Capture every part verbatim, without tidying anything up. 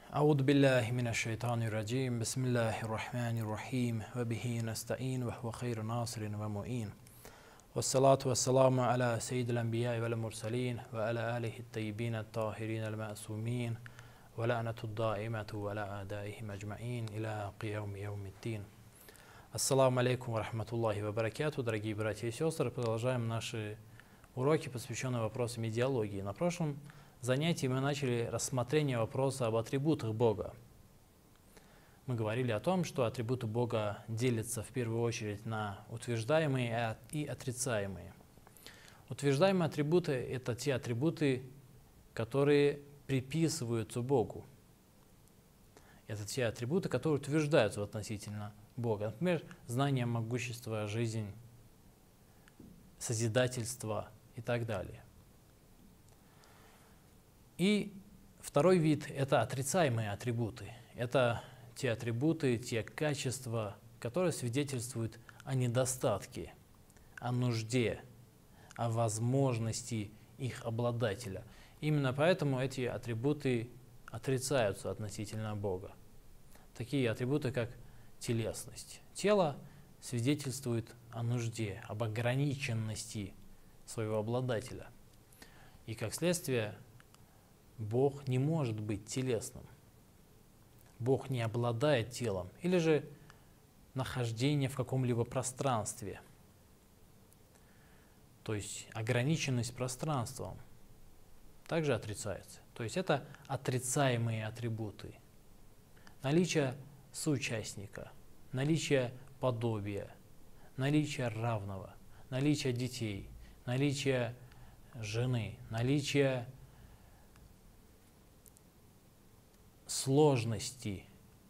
أعوذ بالله من الشيطان الرجيم بسم الله الرحمن الرحيم وبه نستعين وهو خير ناصر ومعين والصلاة والسلام على سيد الأنبياء والمرسلين وعلى آله الطيبين الطاهرين المعصومين ولعنة الدائمة وعلى أعدائهم أجمعين إلى قيام يوم الدين. Ассаламу алейкум ва рахматуллахи ва баракату, дорогие братья и сестры. Продолжаем наши уроки, посвященные вопросам идеологии. На прошлом занятии мы начали рассмотрение вопроса об атрибутах Бога. Мы говорили о том, что атрибуты Бога делятся в первую очередь на утверждаемые и отрицаемые. Утверждаемые атрибуты – это те атрибуты, которые приписываются Богу. Это те атрибуты, которые утверждаются относительно Бога. Например, знание, могущество, жизнь, созидательство и так далее. И второй вид – это отрицаемые атрибуты. Это те атрибуты, те качества, которые свидетельствуют о недостатке, о нужде, о возможности их обладателя. Именно поэтому эти атрибуты отрицаются относительно Бога. Такие атрибуты, как телесность. Тело свидетельствует о нужде, об ограниченности своего обладателя. И как следствие, Бог не может быть телесным. Бог не обладает телом. Или же нахождение в каком-либо пространстве. То есть ограниченность пространством также отрицается. То есть это отрицаемые атрибуты. Наличие соучастника, наличие подобия, наличие равного, наличие детей, наличие жены, наличие сложности,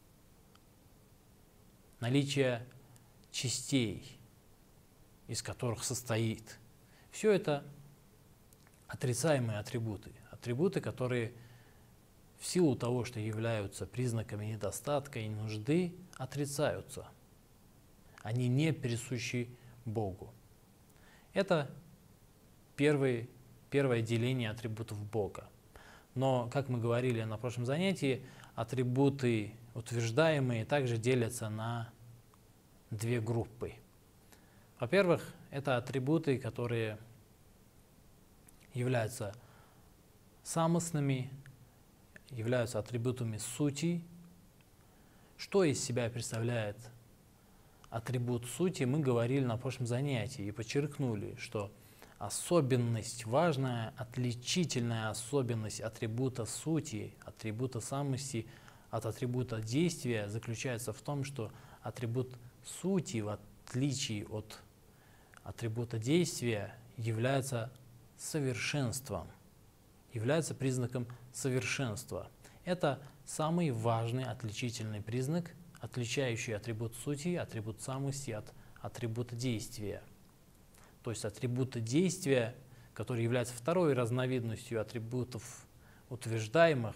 наличие частей, из которых состоит. Все это отрицаемые атрибуты. Атрибуты, которые в силу того, что являются признаками недостатка и нужды, отрицаются. Они не присущи Богу. Это первый, первое деление атрибутов Бога. Но, как мы говорили на прошлом занятии, атрибуты утверждаемые также делятся на две группы. Во-первых, это атрибуты, которые являются самостными, являются атрибутами сути. Что из себя представляет атрибут сути, мы говорили на прошлом занятии и подчеркнули, что особенность, важная, отличительная особенность атрибута сути, атрибута самости от атрибута действия заключается в том, что атрибут сути, в отличие от атрибута действия, является совершенством, является признаком совершенства. Это самый важный отличительный признак, отличающий атрибут сути, атрибут самости от атрибута действия. То есть атрибуты действия, который является второй разновидностью атрибутов утверждаемых,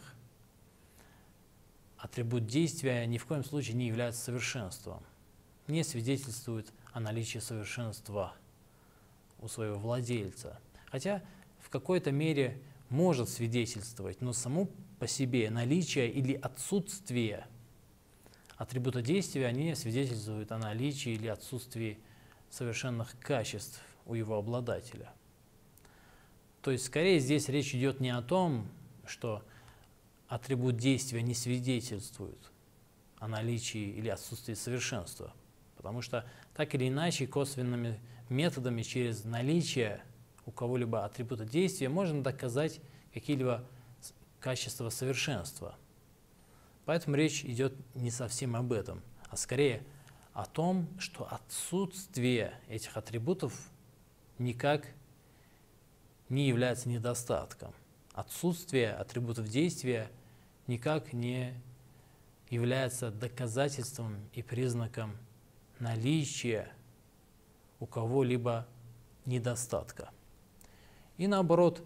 атрибут действия ни в коем случае не является совершенством, не свидетельствует о наличии совершенства у своего владельца. Хотя в какой-то мере может свидетельствовать, но само по себе наличие или отсутствие атрибута действия не свидетельствует о наличии или отсутствии совершенных качеств у его обладателя. То есть, скорее, здесь речь идет не о том, что атрибут действия не свидетельствует о наличии или отсутствии совершенства, потому что так или иначе косвенными методами через наличие у кого-либо атрибута действия можно доказать какие-либо качества совершенства. Поэтому речь идет не совсем об этом, а скорее о том, что отсутствие этих атрибутов никак не является недостатком. Отсутствие атрибутов действия никак не является доказательством и признаком наличия у кого-либо недостатка. И наоборот,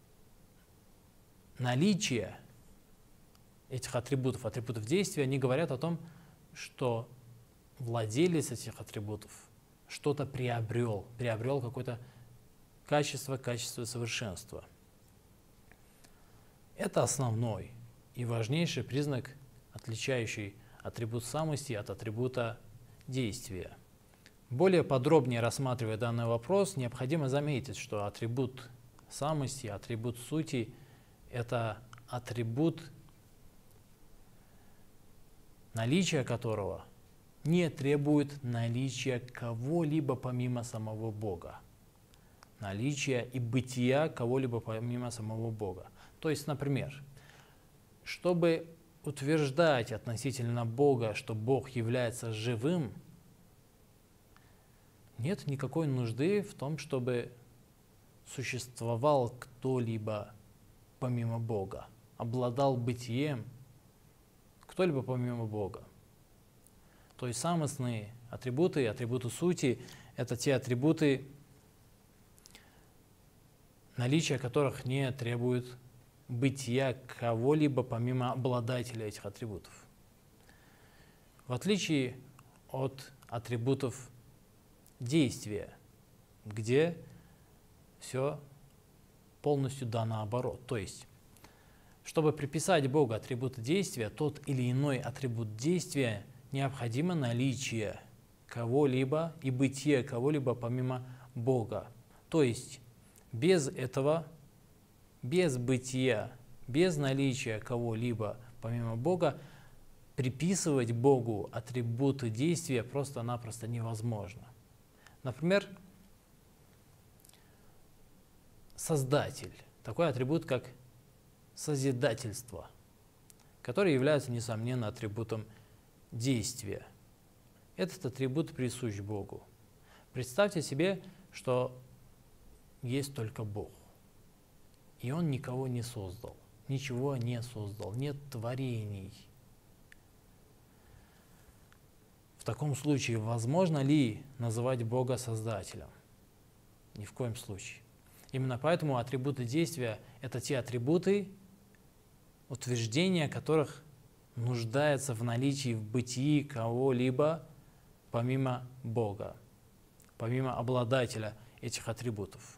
наличие этих атрибутов, атрибутов действия, они говорят о том, что владелец этих атрибутов что-то приобрел, приобрел какое-то качество, качество совершенства. Это основной и важнейший признак, отличающий атрибут самости от атрибута действия. Более подробнее рассматривая данный вопрос, необходимо заметить, что атрибут самости, атрибут сути – это атрибут, наличие которого не требует наличия кого-либо помимо самого Бога. Наличия и бытия кого-либо помимо самого Бога. То есть, например, чтобы утверждать относительно Бога, что Бог является живым, нет никакой нужды в том, чтобы существовал кто-либо помимо Бога, обладал бытием кто-либо помимо Бога. То есть самостные атрибуты, атрибуты сути – это те атрибуты, наличие которых не требует бытия кого-либо помимо обладателя этих атрибутов. В отличие от атрибутов действия, где все полностью да наоборот. То есть, чтобы приписать Богу атрибуты действия, тот или иной атрибут действия, необходимо наличие кого-либо и бытие кого-либо помимо Бога. То есть, без этого, без бытия, без наличия кого-либо помимо Бога, приписывать Богу атрибуты действия просто-напросто невозможно. Например, Создатель, такой атрибут, как созидательство, который является, несомненно, атрибутом действия. Этот атрибут присущ Богу. Представьте себе, что есть только Бог, и Он никого не создал, ничего не создал, нет творений. В таком случае возможно ли называть Бога Создателем? Ни в коем случае. Именно поэтому атрибуты действия – это те атрибуты, утверждения которых нуждается в наличии, в бытии кого-либо помимо Бога, помимо обладателя этих атрибутов.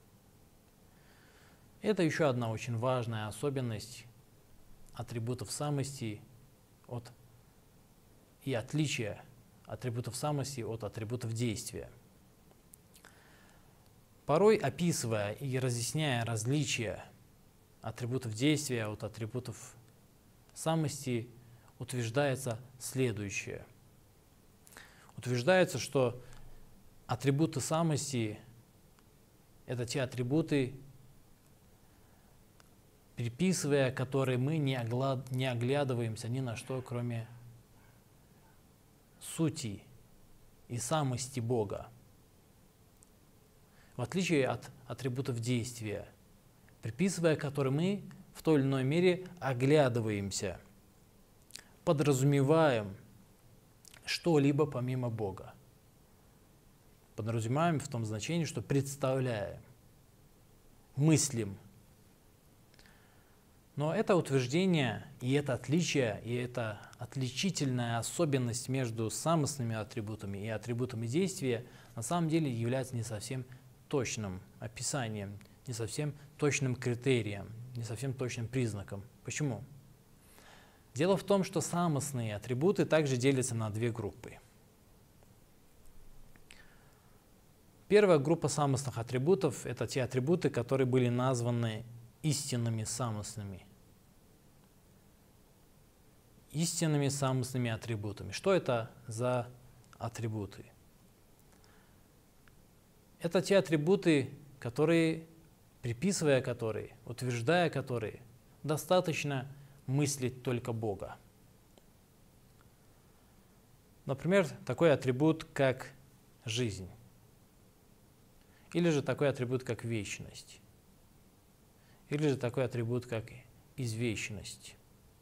Это еще одна очень важная особенность атрибутов самости от, и отличие атрибутов самости от атрибутов действия. Порой, описывая и разъясняя различия атрибутов действия от атрибутов самости, утверждается следующее. Утверждается, что атрибуты самости – это те атрибуты, приписывая которые мы не оглядываемся ни на что, кроме сути и самости Бога. В отличие от атрибутов действия, приписывая которые мы в той или иной мере оглядываемся, подразумеваем что-либо помимо Бога. Подразумеваем в том значении, что представляем, мыслим. Но это утверждение, и это отличие, и это отличительная особенность между самостными атрибутами и атрибутами действия на самом деле является не совсем точным описанием, не совсем точным критерием, не совсем точным признаком. Почему? Дело в том, что самостные атрибуты также делятся на две группы. Первая группа самостных атрибутов – это те атрибуты, которые были названы истинными самостными. Истинными самостными атрибутами. Что это за атрибуты? Это те атрибуты, которые, приписывая которые, утверждая которые, достаточно мыслить только Бога. Например, такой атрибут, как жизнь. Или же такой атрибут, как вечность. Или же такой атрибут, как извечность.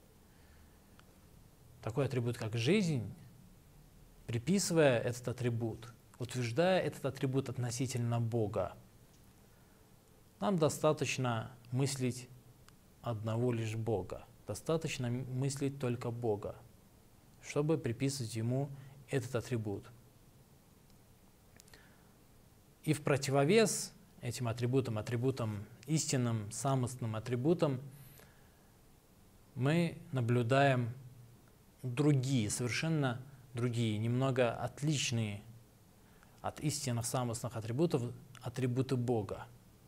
Такой атрибут, как жизнь, приписывая этот атрибут, утверждая этот атрибут относительно Бога, нам достаточно мыслить одного лишь Бога. Достаточно мыслить только Бога, чтобы приписывать Ему этот атрибут. И в противовес этим атрибутам, атрибутам истинным, самостным атрибутам, мы наблюдаем другие, совершенно другие, немного отличные от истинных самостных атрибутов, атрибуты Бога,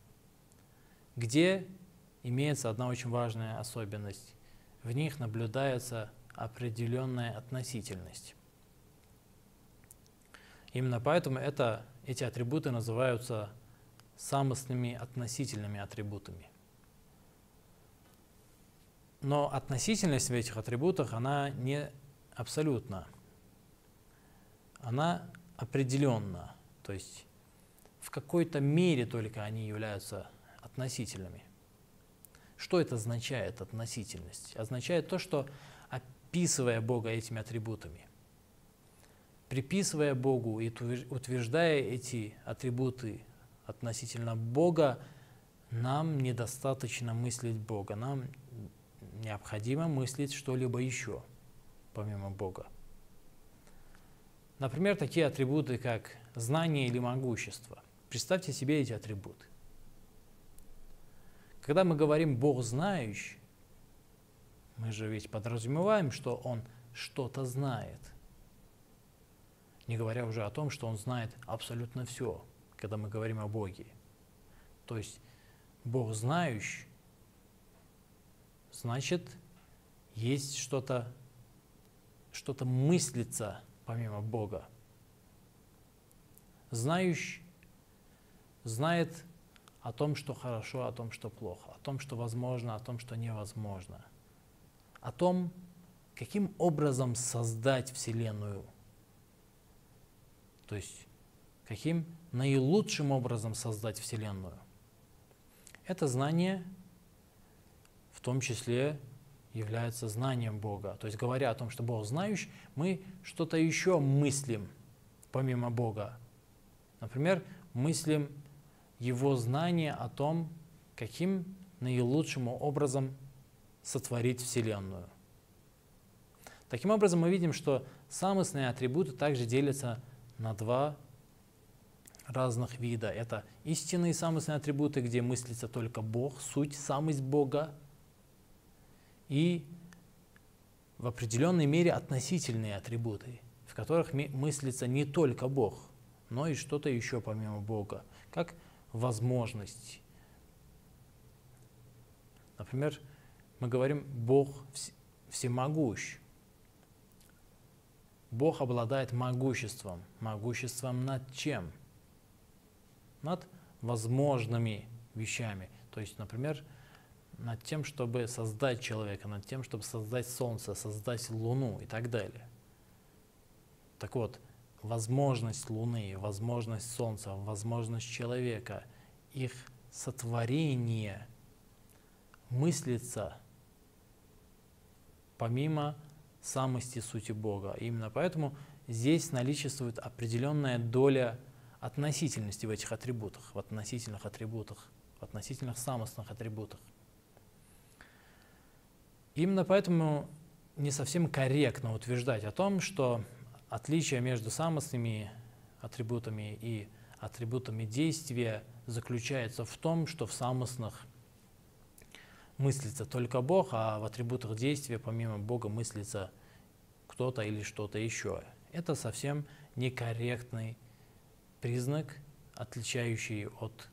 где имеется одна очень важная особенность. В них наблюдается определенная относительность. Именно поэтому это, эти атрибуты называются самостными относительными атрибутами. Но относительность в этих атрибутах, она не абсолютна. Она определенна. То есть в какой-то мере только они являются относительными. Что это означает, относительность? Означает то, что, описывая Бога этими атрибутами, приписывая Богу и утверждая эти атрибуты относительно Бога, нам недостаточно мыслить Бога. Нам необходимо мыслить что-либо еще, помимо Бога. Например, такие атрибуты, как знание или могущество. Представьте себе эти атрибуты. Когда мы говорим «Бог знающий», мы же ведь подразумеваем, что Он что-то знает. Не говоря уже о том, что Он знает абсолютно все, когда мы говорим о Боге. То есть Бог знающий, значит, есть что-то, что-то мыслится помимо Бога. Знающий знает о том, что хорошо, о том, что плохо, о том, что возможно, о том, что невозможно, о том, каким образом создать Вселенную, то есть каким наилучшим образом создать Вселенную. Это знание в том числе является знанием Бога. То есть, говоря о том, что Бог знающий, мы что-то еще мыслим помимо Бога. Например, мыслим Его знание о том, каким наилучшим образом сотворить Вселенную. Таким образом, мы видим, что самостные атрибуты также делятся на два разных вида. Это истинные самостные атрибуты, где мыслится только Бог, суть, самость Бога, и в определенной мере относительные атрибуты, в которых мыслится не только Бог, но и что-то еще помимо Бога, как возможность. Например, мы говорим «Бог всемогущ». Бог обладает могуществом. Могуществом над чем? Над возможными вещами. То есть, например, над тем, чтобы создать человека, над тем, чтобы создать Солнце, создать Луну и так далее. Так вот, возможность Луны, возможность Солнца, возможность человека, их сотворение мыслится помимо самости сути Бога. Именно поэтому здесь наличествует определенная доля относительности в этих атрибутах, в относительных атрибутах, в относительных самостных атрибутах. Именно поэтому не совсем корректно утверждать о том, что отличие между самостными атрибутами и атрибутами действия заключается в том, что в самостных мыслится только Бог, а в атрибутах действия помимо Бога мыслится кто-то или что-то еще. Это совсем некорректный признак, отличающий от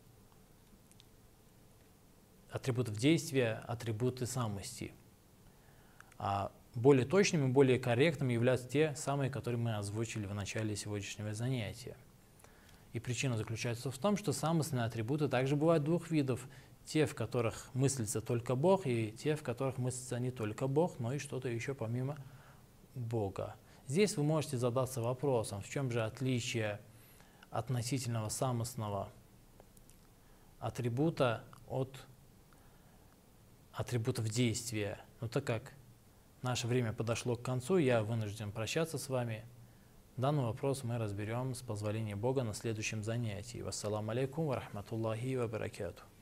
атрибутов действия атрибуты самости. А более точными, более корректными являются те самые, которые мы озвучили в начале сегодняшнего занятия. И причина заключается в том, что самостные атрибуты также бывают двух видов. Те, в которых мыслится только Бог, и те, в которых мыслится не только Бог, но и что-то еще помимо Бога. Здесь вы можете задаться вопросом, в чем же отличие относительного самостного атрибута от атрибутов действия. Но так как наше время подошло к концу, я вынужден прощаться с вами. Данный вопрос мы разберем с позволения Бога на следующем занятии. Вассаламу алейкум ва рахматуллахи ва баракатух.